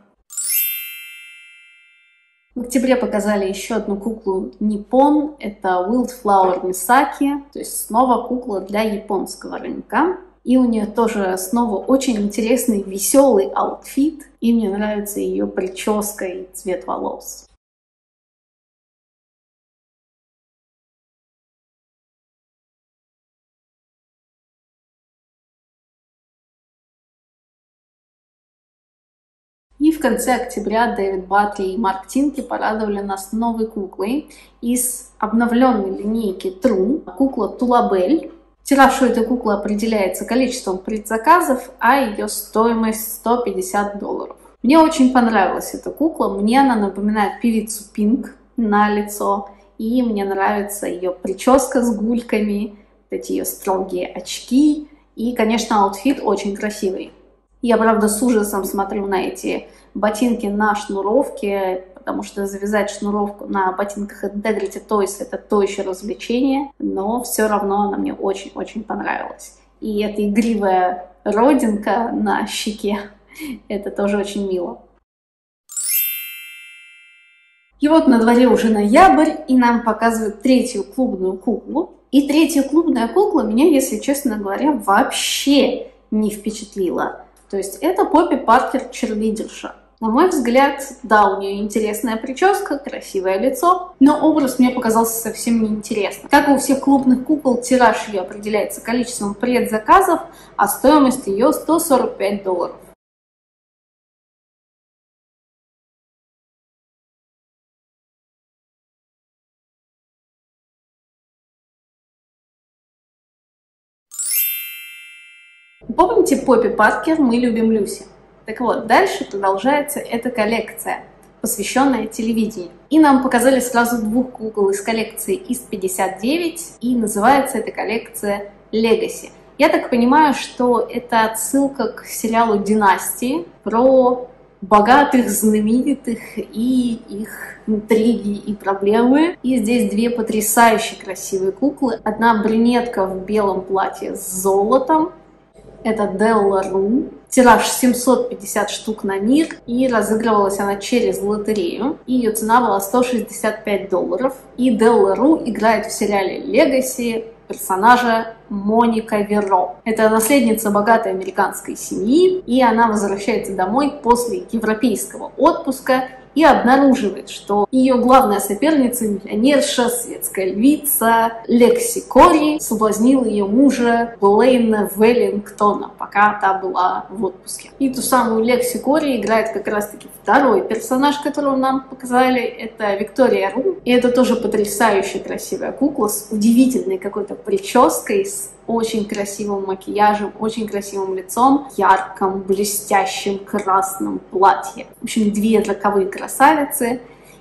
В октябре показали еще одну куклу Nippon, это Wildflower Misaki, то есть снова кукла для японского рынка. И у нее тоже снова очень интересный, веселый аутфит, и мне нравится ее прическа и цвет волос. И в конце октября Дэвид Батли и Марк Тинки порадовали нас новой куклой из обновленной линейки True, кукла Тулабель. Тираж у этой куклы определяется количеством предзаказов, а ее стоимость сто пятьдесят долларов. Мне очень понравилась эта кукла, мне она напоминает певицу Пинк на лицо, и мне нравится ее прическа с гульками, эти ее строгие очки, и, конечно, аутфит очень красивый. Я, правда, с ужасом смотрю на эти ботинки на шнуровке, потому что завязать шнуровку на ботинках Integrity Toys — это то еще развлечение, но все равно она мне очень-очень понравилась. И эта игривая родинка на щеке — это тоже очень мило. И вот на дворе уже ноябрь, и нам показывают третью клубную куклу. И третья клубная кукла меня, если честно говоря, вообще не впечатлила. То есть это Поппи Паркер черлидерша. На мой взгляд, да, у нее интересная прическа, красивое лицо, но образ мне показался совсем неинтересным. Как и у всех клубных кукол, тираж ее определяется количеством предзаказов, а стоимость ее сто сорок пять долларов. Помните Поппи Паркер «Мы любим Люси»? Так вот, дальше продолжается эта коллекция, посвященная телевидению. И нам показали сразу двух кукол из коллекции ИС пятьдесят девять, и называется эта коллекция Legacy. Я так понимаю, что это отсылка к сериалу «Династии» про богатых, знаменитых и их интриги и проблемы. И здесь две потрясающе красивые куклы. Одна брюнетка в белом платье с золотом. Это Делла Ру. Тираж семьсот пятьдесят штук на мир. И разыгрывалась она через лотерею. И ее цена была сто шестьдесят пять долларов. И Делла Ру играет в сериале Legacy персонажа Моника Веро. Это наследница богатой американской семьи. И она возвращается домой после европейского отпуска и обнаруживает, что ее главная соперница, миллионерша, светская львица Лекси Кори, соблазнила ее мужа Блейна Веллингтона, пока та была в отпуске. И ту самую Лекси Кори играет как раз-таки второй персонаж, которого нам показали, это Виктория Ру. И это тоже потрясающе красивая кукла с удивительной какой-то прической, с очень красивым макияжем, очень красивым лицом, ярком, блестящем красном платье. В общем, две роковые красавицы.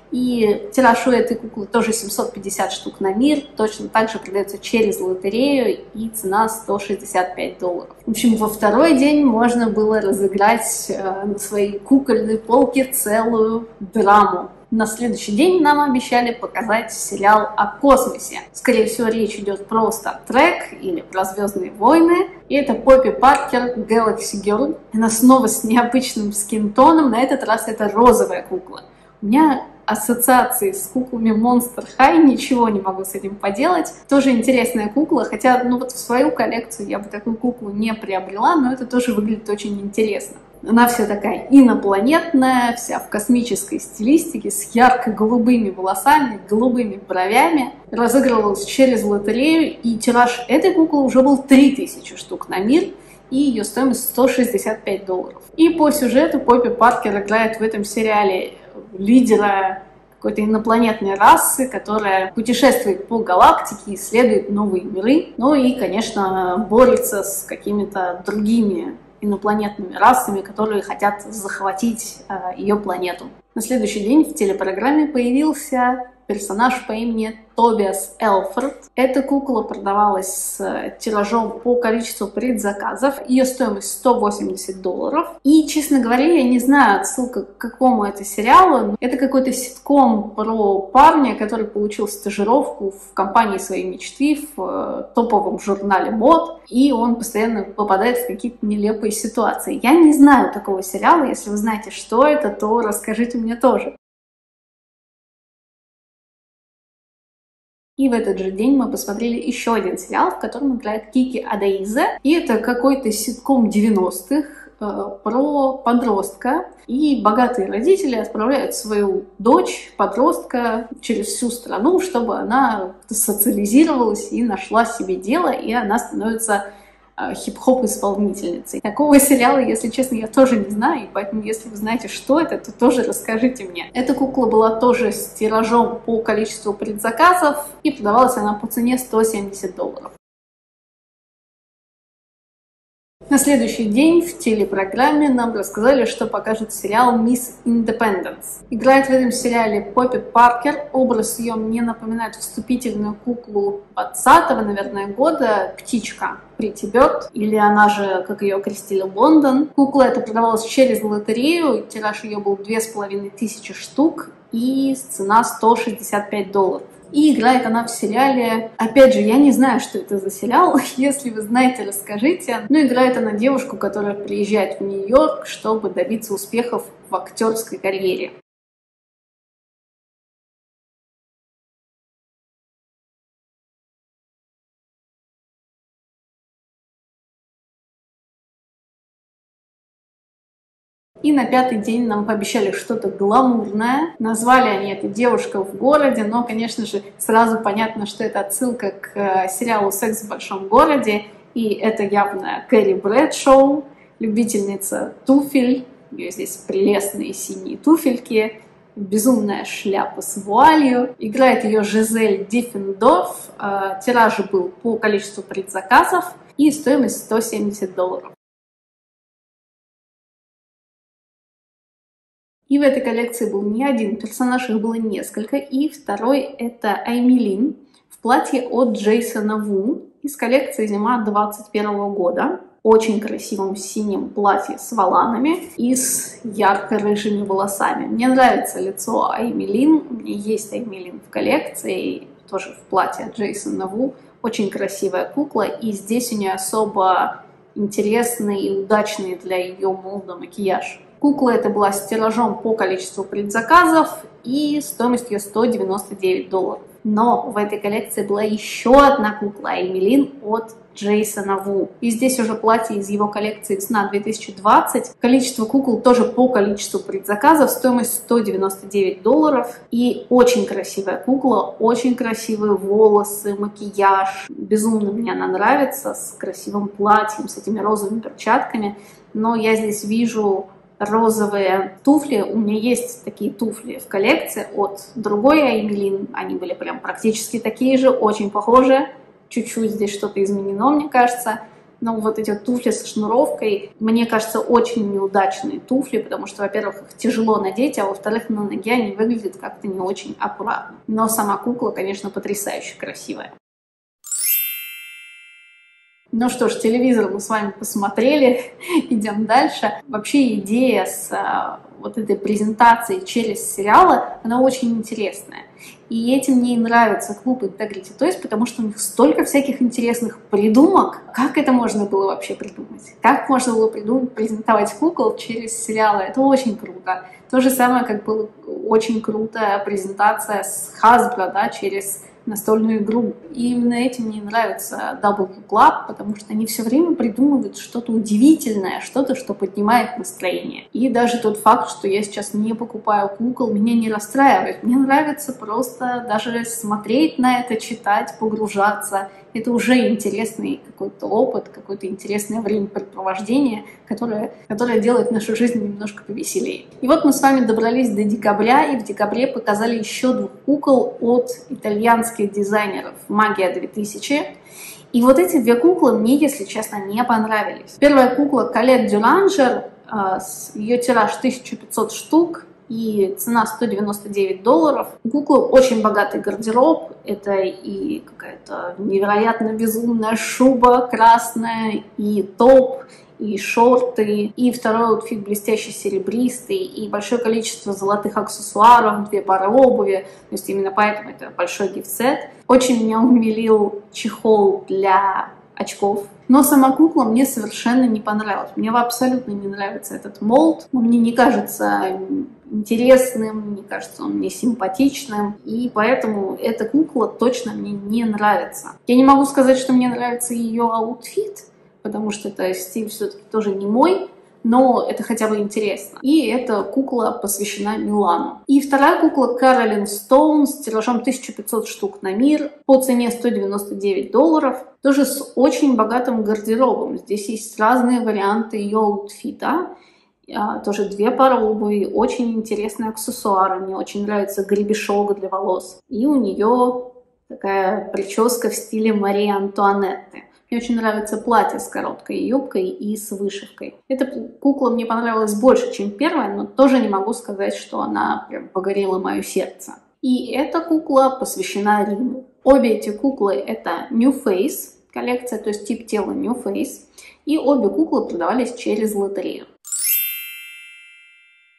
И тираж у этой куклы тоже семьсот пятьдесят штук на мир. Точно так же продается через лотерею, и цена сто шестьдесят пять долларов. В общем, во второй день можно было разыграть э, на своей кукольной полке целую драму. На следующий день нам обещали показать сериал о космосе. Скорее всего, речь идет про Star Trek или про Звездные войны. И это Поппи Паркер Galaxy Girl. Она снова с необычным скинтоном. На этот раз это розовая кукла. У меня ассоциации с куклами Monster High, ничего не могу с этим поделать. Тоже интересная кукла, хотя ну вот в свою коллекцию я бы такую куклу не приобрела, но это тоже выглядит очень интересно. Она вся такая инопланетная, вся в космической стилистике, с ярко-голубыми волосами, голубыми бровями. Разыгрывалась через лотерею, и тираж этой куклы уже был три тысячи штук на мир, и ее стоимость сто шестьдесят пять долларов. И по сюжету Поппи Паркер играет в этом сериале лидера какой-то инопланетной расы, которая путешествует по галактике, исследует новые миры, ну и, конечно, борется с какими-то другими инопланетными расами, которые хотят захватить э, ее планету. На следующий день в телепрограмме появился персонаж по имени Тобиас Элфорд. Эта кукла продавалась с тиражом по количеству предзаказов. Ее стоимость сто восемьдесят долларов. И, честно говоря, я не знаю, отсылка к какому это сериалу. Это какой-то ситком про парня, который получил стажировку в компании своей мечты, в топовом журнале мод. И он постоянно попадает в какие-то нелепые ситуации. Я не знаю такого сериала. Если вы знаете, что это, то расскажите мне тоже. И в этот же день мы посмотрели еще один сериал, в котором играет Кики Адаизе. И это какой-то ситком девяностых э, про подростка. И богатые родители отправляют свою дочь, подростка, через всю страну, чтобы она социализировалась и нашла себе дело, и она становится хип-хоп-исполнительницей. Такого сериала, если честно, я тоже не знаю, и поэтому, если вы знаете, что это, то тоже расскажите мне. Эта кукла была тоже с тиражом по количеству предзаказов, и продавалась она по цене сто семьдесят долларов. На следующий день в телепрограмме нам рассказали, что покажет сериал «Мисс Индепенденс». Играет в этом сериале Поппи Паркер. Образ ее мне напоминает вступительную куклу двадцатого, наверное, года «Птичка» Прити Бёрд, или она же, как ее окрестили, Лондон. Кукла эта продавалась через лотерею, тираж ее был две с половиной тысячи штук. и цена сто шестьдесят пять долларов. И играет она в сериале, опять же, я не знаю, что это за сериал, если вы знаете, расскажите. Но играет она девушку, которая приезжает в Нью-Йорк, чтобы добиться успехов в актерской карьере. И на пятый день нам пообещали что-то гламурное. Назвали они это «Девушка в городе», но, конечно же, сразу понятно, что это отсылка к сериалу «Секс в большом городе». И это явно Кэрри Брэдшоу, любительница туфель. У нее здесь прелестные синие туфельки, безумная шляпа с вуалью. Играет ее Жизель Диффендорф. Тираж был по количеству предзаказов и стоимость сто семьдесят долларов. И в этой коллекции был не один персонаж, их было несколько. И второй — это Аймилин в платье от Джейсона Ву из коллекции «Зима» двадцать первого года. Очень красивом синем платье с воланами и с ярко-рыжими волосами. Мне нравится лицо Аймилин. У меня есть Аймилин в коллекции, тоже в платье от Джейсона Ву. Очень красивая кукла. И здесь у нее особо интересный и удачный для ее молода макияж. Кукла эта была с тиражом по количеству предзаказов и стоимостью сто девяносто девять долларов. Но в этой коллекции была еще одна кукла Аймилин от Джейсона Ву. И здесь уже платье из его коллекции «Весна две тысячи двадцать». Количество кукол тоже по количеству предзаказов, стоимость сто девяносто девять долларов. И очень красивая кукла, очень красивые волосы, макияж. Безумно мне она нравится, с красивым платьем, с этими розовыми перчатками. Но я здесь вижу розовые туфли. У меня есть такие туфли в коллекции от другой Аймилин. Они были прям практически такие же, очень похожие. Чуть-чуть здесь что-то изменено, мне кажется. Но вот эти вот туфли со шнуровкой, мне кажется, очень неудачные туфли, потому что, во-первых, их тяжело надеть, а во-вторых, на ноге они выглядят как-то не очень аккуратно. Но сама кукла, конечно, потрясающе красивая. Ну что ж, телевизор мы с вами посмотрели, идем дальше. Вообще идея с а, вот этой презентацией через сериалы, она очень интересная. И этим мне и нравится клуб Integrity Toys, потому что у них столько всяких интересных придумок. Как это можно было вообще придумать? Как можно было придумать, презентовать кукол через сериалы? Это очень круто. То же самое, как была очень крутая презентация с Hasbro, да, через настольную игру. И именно этим мне нравится дабл ю Club, потому что они все время придумывают что-то удивительное, что-то, что поднимает настроение. И даже тот факт, что я сейчас не покупаю кукол, меня не расстраивает. Мне нравится просто даже смотреть на это, читать, погружаться. Это уже интересный какой-то опыт, какое-то интересное времяпрепровождение, которое, которое делает нашу жизнь немножко повеселее. И вот мы с вами добрались до декабря, и в декабре показали еще двух кукол от итальянских дизайнеров «Магия две тысячи». И вот эти две куклы мне, если честно, не понравились. Первая кукла Колет Дюранжер, ее тираж тысяча пятьсот штук, и цена сто девяносто девять долларов. У куклы очень богатый гардероб. Это и какая-то невероятно безумная шуба красная, и топ, и шорты, и второй аутфит блестящий серебристый, и большое количество золотых аксессуаров, две пары обуви. То есть именно поэтому это большой гифт-сет. Очень меня умилил чехол для очков. Но сама кукла мне совершенно не понравилась. Мне абсолютно не нравится этот молд. Он мне не кажется интересным, не кажется он мне симпатичным. И поэтому эта кукла точно мне не нравится. Я не могу сказать, что мне нравится ее аутфит, потому что это стиль все-таки тоже не мой. Но это хотя бы интересно. И эта кукла посвящена Милану. И вторая кукла Кэролин Стоун с тиражом тысяча пятьсот штук на мир по цене сто девяносто девять долларов. Тоже с очень богатым гардеробом. Здесь есть разные варианты ее аутфита. Тоже две пары обуви, очень интересные аксессуары. Мне очень нравится гребешок для волос. И у нее такая прическа в стиле Марии Антуанетты. Мне очень нравится платье с короткой юбкой и с вышивкой. Эта кукла мне понравилась больше, чем первая, но тоже не могу сказать, что она прям погорела мое сердце. И эта кукла посвящена Риму. Обе эти куклы — это New Face коллекция, то есть тип тела New Face. И обе куклы продавались через лотерею. В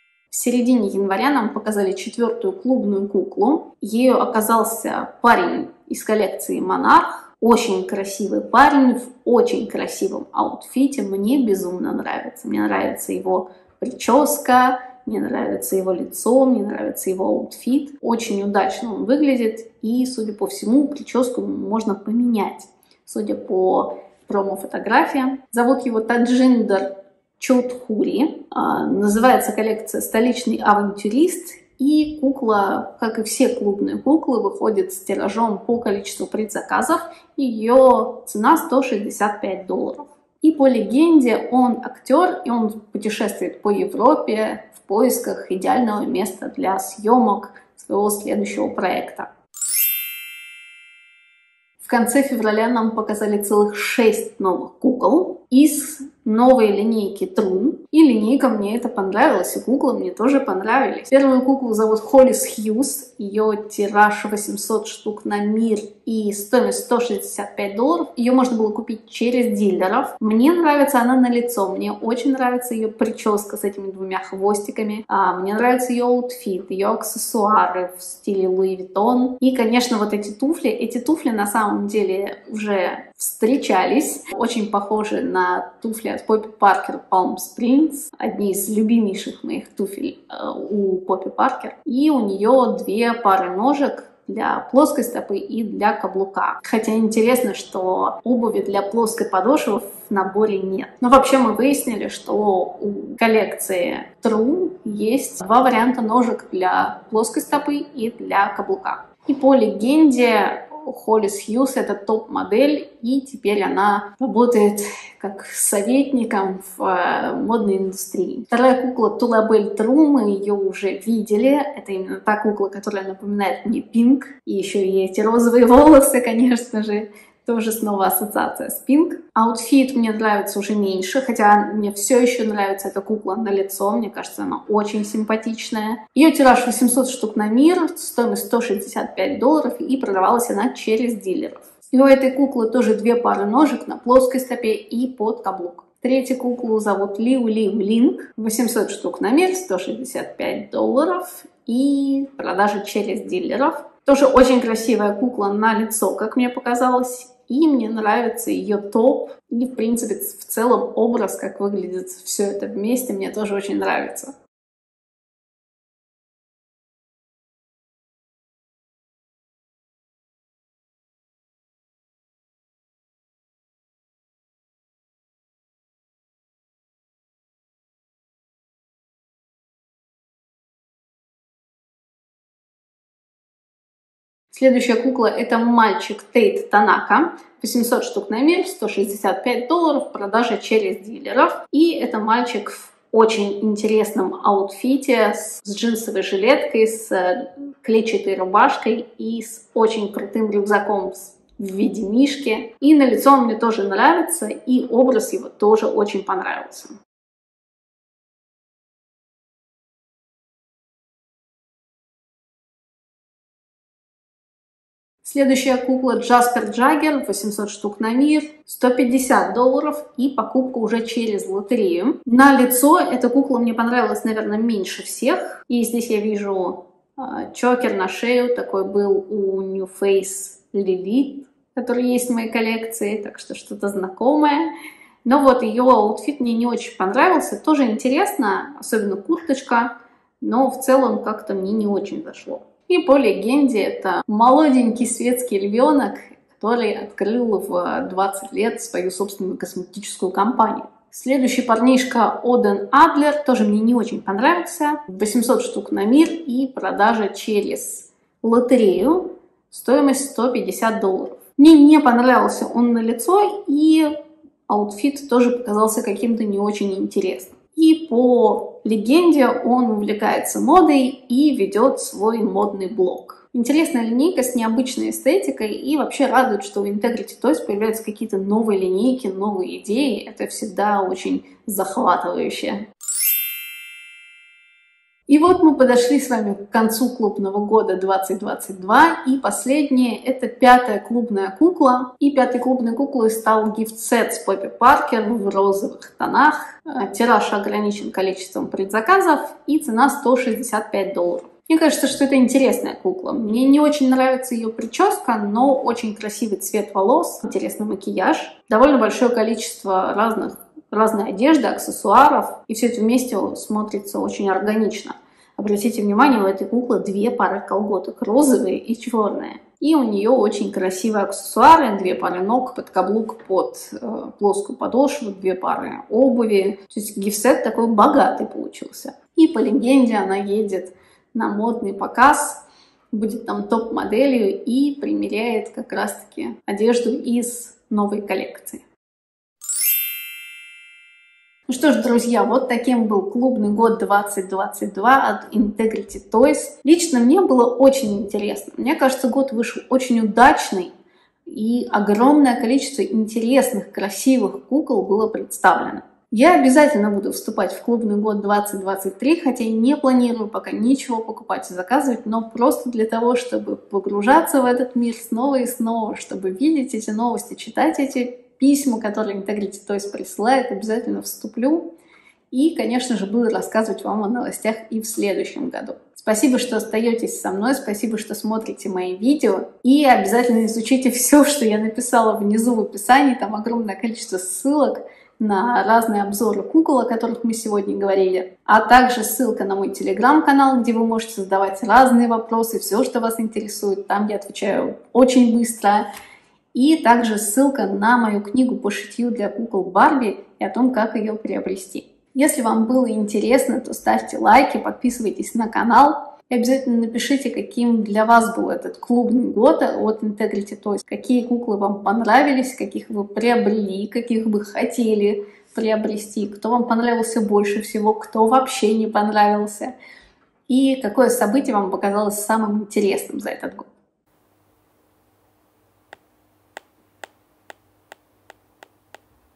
середине января нам показали четвертую клубную куклу. Ею оказался парень из коллекции Monarch. Очень красивый парень в очень красивом аутфите. Мне безумно нравится. Мне нравится его прическа, мне нравится его лицо, мне нравится его аутфит. Очень удачно он выглядит. И, судя по всему, прическу можно поменять. Судя по промо-фотографиям. Зовут его Таджиндер Чоудхури. Называется коллекция «Столичный авантюрист». И кукла, как и все клубные куклы, выходит с тиражом по количеству предзаказов. Ее цена сто шестьдесят пять долларов. И по легенде он актер, и он путешествует по Европе в поисках идеального места для съемок своего следующего проекта. В конце февраля нам показали целых шесть новых кукол из новой линейки True. И линейка мне это понравилась, и куклы мне тоже понравились. Первую куклу зовут Холлис Хьюз. Ее тираж восемьсот штук на мир и стоимость сто шестьдесят пять долларов. Ее можно было купить через дилеров. Мне нравится она на лицо. Мне очень нравится ее прическа с этими двумя хвостиками. А, мне нравится ее аутфит, ее аксессуары в стиле Луи Виттон. И, конечно, вот эти туфли. Эти туфли на самом деле уже встречались. Очень похожи на туфли от Поппи Паркер Palm Springs. Одни из любимейших моих туфель э, у Поппи Паркер. И у нее две пары ножек для плоской стопы и для каблука. Хотя интересно, что обуви для плоской подошвы в наборе нет. Но вообще мы выяснили, что у коллекции True есть два варианта ножек для плоской стопы и для каблука. И по легенде Холлис Хьюз — это топ-модель, и теперь она работает как советником в э, модной индустрии. Вторая кукла Тулабель Тру, мы ее уже видели. Это именно та кукла, которая напоминает мне Пинк. И еще и эти розовые волосы, конечно же. Тоже снова ассоциация с Пинк. Аутфит мне нравится уже меньше, хотя мне все еще нравится эта кукла на лицо. Мне кажется, она очень симпатичная. Ее тираж восемьсот штук на мир, стоимость сто шестьдесят пять долларов, и продавалась она через дилеров. И у этой куклы тоже две пары ножек на плоской стопе и под каблук. Третью куклу зовут Лиу Лиу Линк. восемьсот штук на мир, сто шестьдесят пять долларов, и продажа через дилеров. Тоже очень красивая кукла на лицо, как мне показалось. И мне нравится ее топ. И, в принципе, в целом образ, как выглядит все это вместе, мне тоже очень нравится. Следующая кукла — это мальчик Тейт Танака. восемьсот штук на мир, сто шестьдесят пять долларов, продажа через дилеров. И это мальчик в очень интересном аутфите с джинсовой жилеткой, с клетчатой рубашкой и с очень крутым рюкзаком в виде мишки. И на лицо он мне тоже нравится, и образ его тоже очень понравился. Следующая кукла Джаспер Джаггер, восемьсот штук на мир, сто пятьдесят долларов, и покупка уже через лотерею. На лицо эта кукла мне понравилась, наверное, меньше всех. И здесь я вижу э, чокер на шею, такой был у New Face Lilith, который есть в моей коллекции, так что что-то знакомое. Но вот ее аутфит мне не очень понравился. Тоже интересно, особенно курточка, но в целом как-то мне не очень зашло. И по легенде это молоденький светский львенок, который открыл в двадцать лет свою собственную косметическую компанию. Следующий парнишка Оден Адлер тоже мне не очень понравился. восемьсот штук на мир и продажа через лотерею. Стоимость сто пятьдесят долларов. Мне не понравился он на лицо, и аутфит тоже показался каким-то не очень интересным. И по легенде он увлекается модой и ведет свой модный блог. Интересная линейка с необычной эстетикой, и вообще радует, что у Integrity Toys появляются какие-то новые линейки, новые идеи. Это всегда очень захватывающе. И вот мы подошли с вами к концу клубного года двадцать двадцать два, и последнее — это пятая клубная кукла. И пятой клубной куклой стал гифт-сет с Поппи Паркер в розовых тонах. Тираж ограничен количеством предзаказов, и цена сто шестьдесят пять долларов. Мне кажется, что это интересная кукла. Мне не очень нравится ее прическа, но очень красивый цвет волос, интересный макияж, довольно большое количество разных разной одежды, аксессуаров, и все это вместе смотрится очень органично. Обратите внимание, у этой куклы две пары колготок, розовые и черные. И у нее очень красивые аксессуары, две пары ног, под каблук, под э, плоскую подошву, две пары обуви. То есть гифт-сет такой богатый получился. И по легенде она едет на модный показ, будет там топ-моделью и примеряет как раз-таки одежду из новой коллекции. Ну что ж, друзья, вот таким был клубный год двадцать двадцать два от Integrity Toys. Лично мне было очень интересно. Мне кажется, год вышел очень удачный, и огромное количество интересных, красивых кукол было представлено. Я обязательно буду вступать в клубный год двадцать двадцать три, хотя и не планирую пока ничего покупать и заказывать, но просто для того, чтобы погружаться в этот мир снова и снова, чтобы видеть эти новости, читать эти письма, которые Integrity Toys присылает, обязательно вступлю. И, конечно же, буду рассказывать вам о новостях и в следующем году. Спасибо, что остаетесь со мной, спасибо, что смотрите мои видео. И обязательно изучите все, что я написала внизу в описании. Там огромное количество ссылок на разные обзоры кукол, о которых мы сегодня говорили. А также ссылка на мой телеграм-канал, где вы можете задавать разные вопросы, все, что вас интересует. Там я отвечаю очень быстро. И также ссылка на мою книгу по шитью для кукол Барби и о том, как ее приобрести. Если вам было интересно, то ставьте лайки, подписывайтесь на канал. И обязательно напишите, каким для вас был этот клубный год от Integrity Toys. Какие куклы вам понравились, каких вы приобрели, каких бы хотели приобрести. Кто вам понравился больше всего, кто вообще не понравился. И какое событие вам показалось самым интересным за этот год.